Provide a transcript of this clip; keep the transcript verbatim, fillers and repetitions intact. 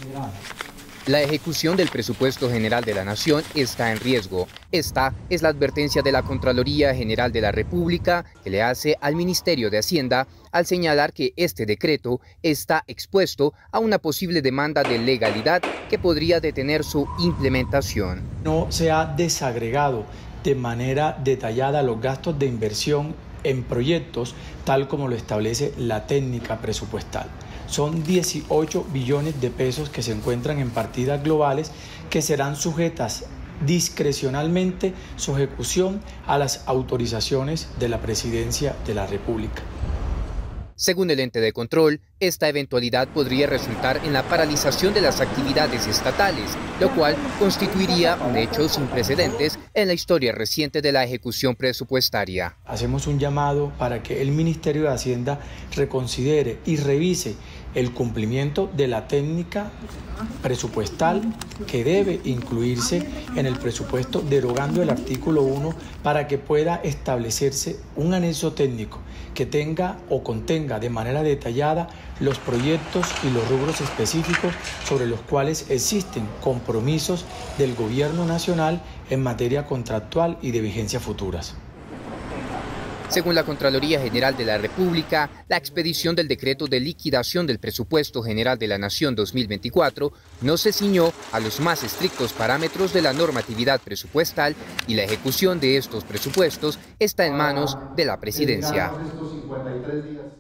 La ejecución del presupuesto general de la Nación está en riesgo. Esta es la advertencia de la Contraloría General de la República que le hace al Ministerio de Hacienda al señalar que este decreto está expuesto a una posible demanda de legalidad que podría detener su implementación. No se ha desagregado de manera detallada los gastos de inversión en proyectos tal como lo establece la técnica presupuestal. Son dieciocho billones de pesos que se encuentran en partidas globales que serán sujetas discrecionalmente su ejecución a las autorizaciones de la Presidencia de la República. Según el ente de control, esta eventualidad podría resultar en la paralización de las actividades estatales, lo cual constituiría un hecho sin precedentes en la historia reciente de la ejecución presupuestaria. Hacemos un llamado para que el Ministerio de Hacienda reconsidere y revise el cumplimiento de la técnica presupuestal que debe incluirse en el presupuesto, derogando el artículo uno para que pueda establecerse un anexo técnico que tenga o contenga de manera detallada los proyectos y los rubros específicos sobre los cuales existen compromisos del Gobierno Nacional en materia contractual y de vigencia futuras. Según la Contraloría General de la República, la expedición del decreto de liquidación del Presupuesto General de la Nación dos mil veinticuatro no se ciñó a los más estrictos parámetros de la normatividad presupuestal y la ejecución de estos presupuestos está en manos de la Presidencia.